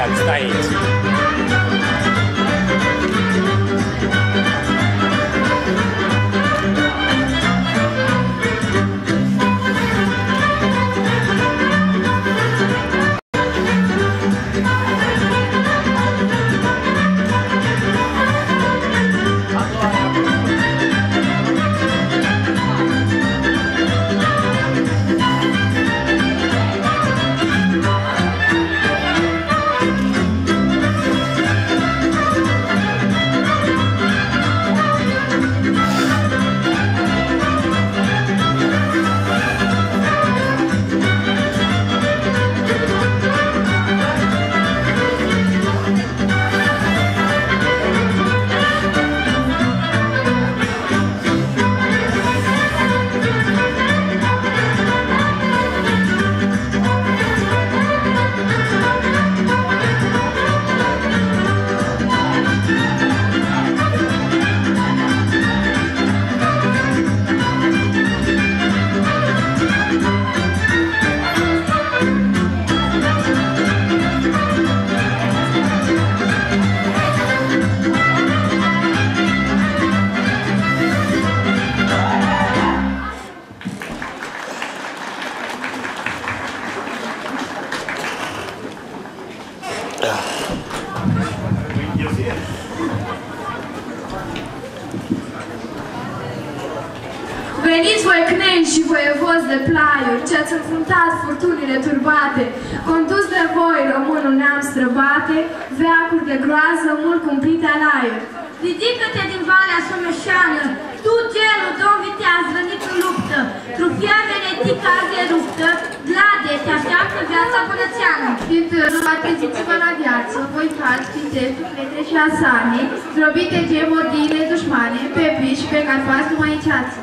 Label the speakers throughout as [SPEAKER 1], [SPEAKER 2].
[SPEAKER 1] viață, stai aici.
[SPEAKER 2] Veniți voi cneni și voievozi de plaiuri, ce-ați înfruntat furtunile turbate, condus de voi românul neam străbate, veacuri de groază mult cumplite alaiuri.
[SPEAKER 3] Ridică-te din Valea Someșeană, tu, gelul, domn viteaz, venit în luptă, trufia venetica de ruptă, glade, te așteaptă viața pălățeană.
[SPEAKER 2] Pintărul, atriziți-vă la viață, voi faci, pinteri, petre și asane, zdrobite gemodine, dușmane, pe piși și pe carpați numai ceață.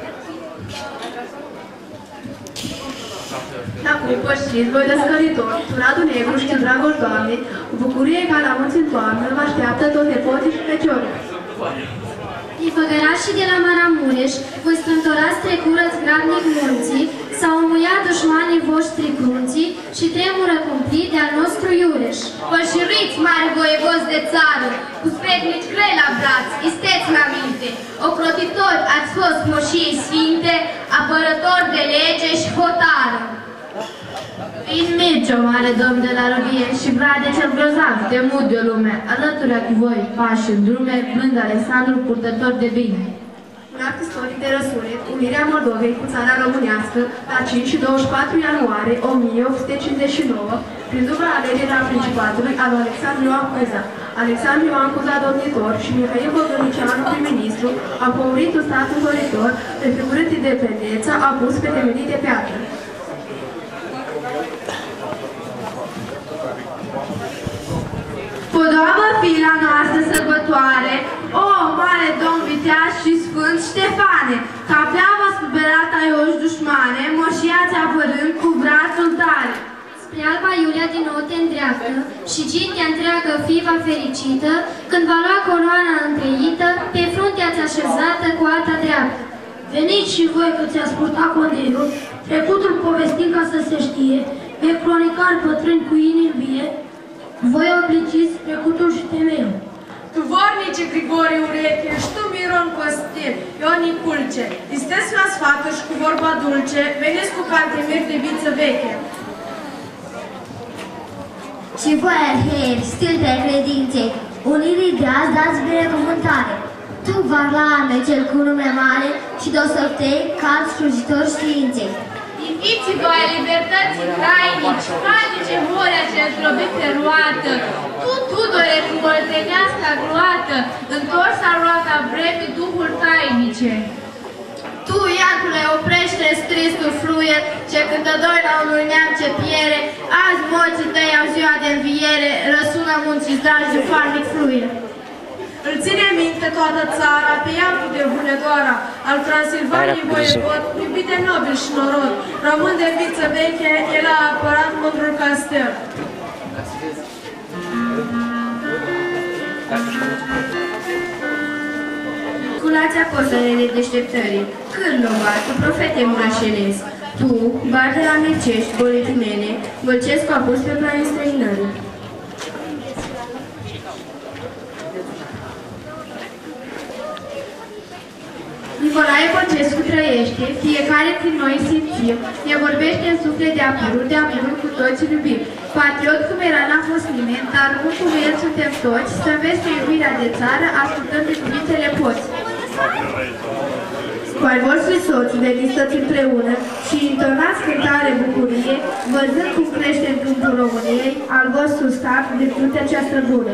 [SPEAKER 2] Acum pășiți, voi descălitori, turadul negru și dragoș, Doamne, cu bucurie ca la munți în toamnă, vă așteaptă toți nepoții și feciorii.
[SPEAKER 3] Făgărașii de la Maramureș, voi strântorați trecurăți grabnic munții, s-au înmuiat dușmanii voștri crunții și tremură cumplit de-al nostru Iureș.
[SPEAKER 4] Pășiriți, mari voievozi de țară, cu spetnici grei la braț, isteți-mi aminte, ocrotitori ați fost moșii sfinte, apărători de lege și hotară.
[SPEAKER 2] Fiind Mircea, mare domn de la Robie și Vlade cel grozav, temut de lume, alături cu voi, pași în drume, blând Alexandru, purtător de bine. Un act istoric de răsunet, unirea Moldovei cu țara românească, la 5 și 24 ianuarie 1859, prin dubla alegere a principatului al lui Alexandru Ioan Cuza. Alexandru Ioan Cuza domnitor și Mihail Bogdănicianu prim-ministru au pămurit un stat învăritor, prefigurând independența, a pus pe temelii de piatră. Podoabă fila noastră sărbătoare, o, mare domn viteaz și sfânt Ștefane, ca pleava spulberat ai oși dușmane, moșia-ți apărând cu brațul tare.
[SPEAKER 3] Spre Alba Iulia din nou te îndreaptă și gintea întreagă fiva fericită, când va lua coroana întreită, pe fruntea-ți așezată cu alta dreaptă.
[SPEAKER 5] Veniți și voi că ți-ați purtat condeirul, trecutul povestim ca să se știe, pe cronicari bătrâni cu inimi vie, voi obliciți trecutul și temeiul.
[SPEAKER 2] Tu, vornice Grigore Ureche, și tu, Miron Costin, Ioni Pulce, isteți la sfaturi și cu vorba dulce, veniți cu cantemir de viță veche.
[SPEAKER 6] Și voi, arheieri, stâlpi ai credinței, unirii de azi dați binecuvântare. Tu, Varlame, cel cu nume mare, și dosăftei, calți slujitori științei.
[SPEAKER 4] Ifiți-vă ai libertății trainici, falnice Horea ce-a zdrobit pe roată, tu, Tudore, cu moltenească gloată, întors a roata vremii duhul tainice.
[SPEAKER 2] Tu, Iacule, oprește stristul fluier, ce cântădoi la unui neam ce piere, azi morții tăi au ziua de înviere, răsună munții dragi de farnic fluier. Îl ține minte toată țara, pe iapul de Hunedoara, al Transilvaniei voievod, iubit de nobil și norod, român de viță veche, el a apărat mândrul castel. Sculați apostolele deșteptării, Cârlova, tu profete murășelesc, tu, bar de la Mircești, Boletinele, Vălcescu a pus pe plan străinării. Nicolae Băcescu trăiește, fiecare din noi simțim, ne vorbește în suflet de amurul cu toți iubim. Patriot cum era n-a fost nimeni, dar cum cu el suntem toți, să vezi pe iubirea de țară, ascultând de cuvintele poți. Cu ai voștri soți veniți toți împreună și intonați cântare bucurie, văzând cum crește în câmpul României, al vostru stat, virtutea cea străbună.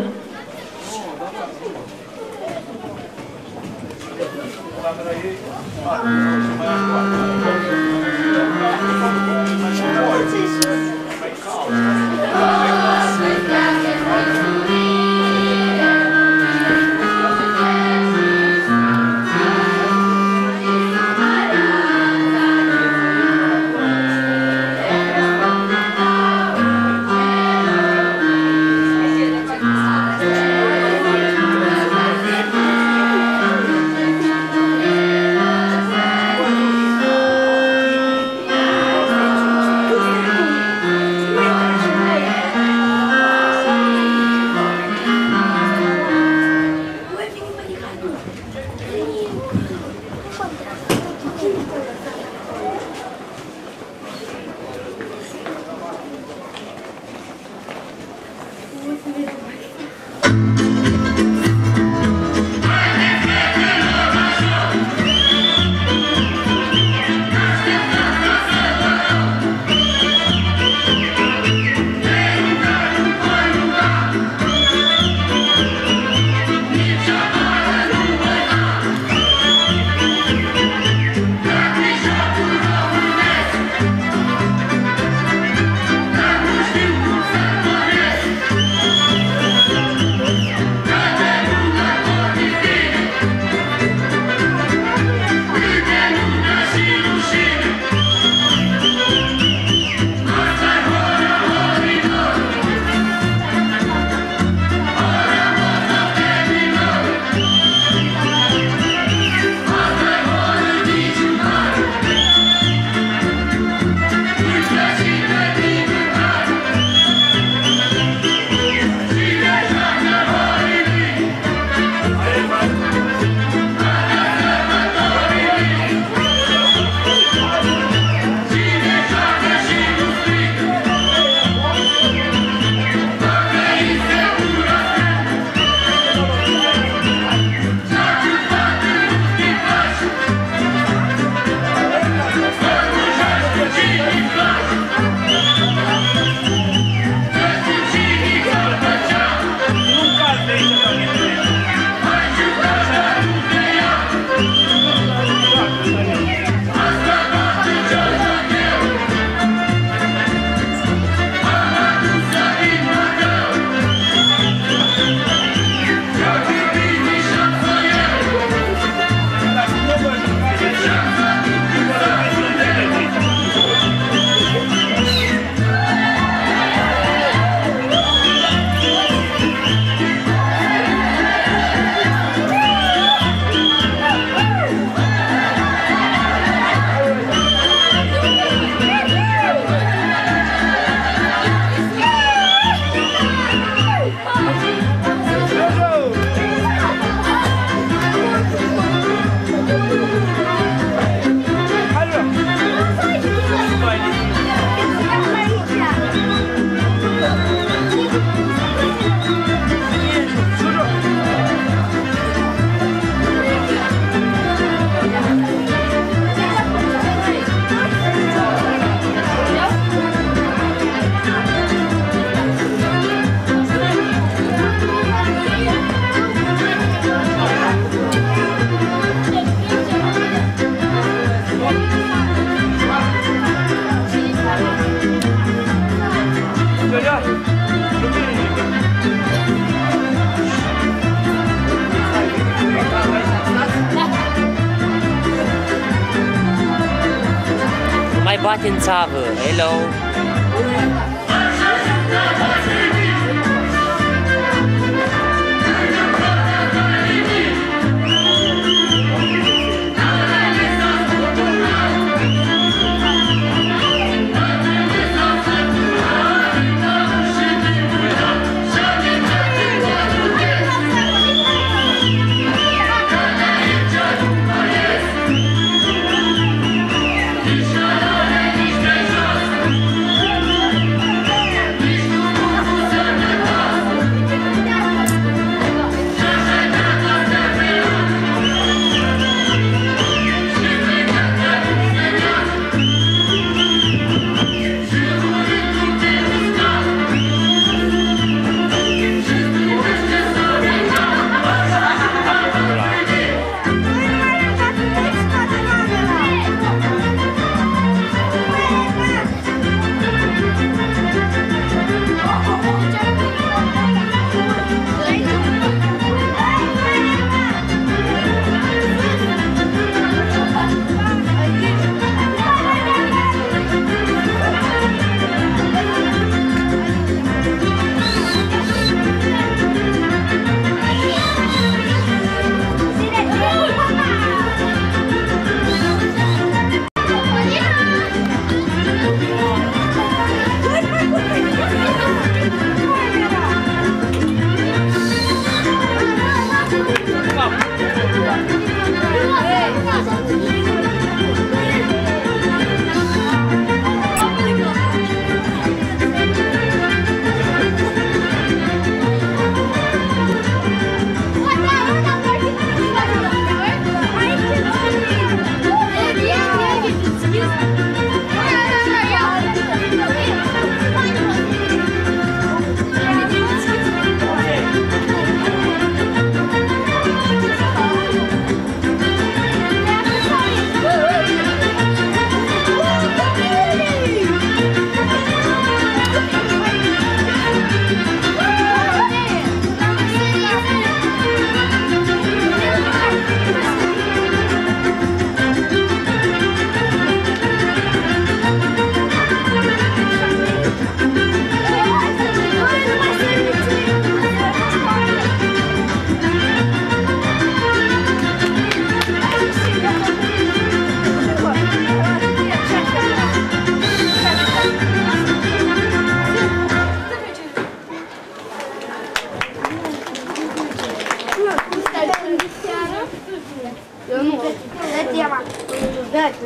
[SPEAKER 1] Mai bate în țavă, hello!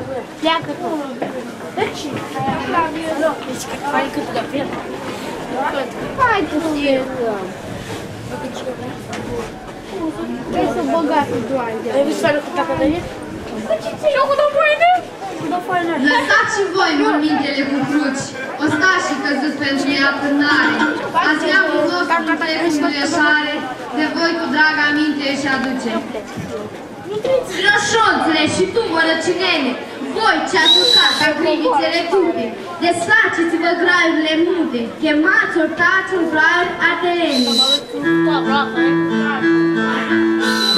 [SPEAKER 4] Pleacă tu. Deci, hai cât de fel. Hai tu știi. Trebuie să băgați doare. Ai văzut felul cu tapădărie? Și eu cu dă-foaine?
[SPEAKER 2] Lăsați și voi mormintele cu cruci. Ostașii căzuți pentru ea pânare. Azi neamul nostru trecut cu leșare, de voi cu drag aminte își aduce. Roșonțule și tu, mărăcinene, voi ce-ați urcat pe crivițele tute, desfaceți-vă graiurile mute, chemați ortați în graiuri artelene.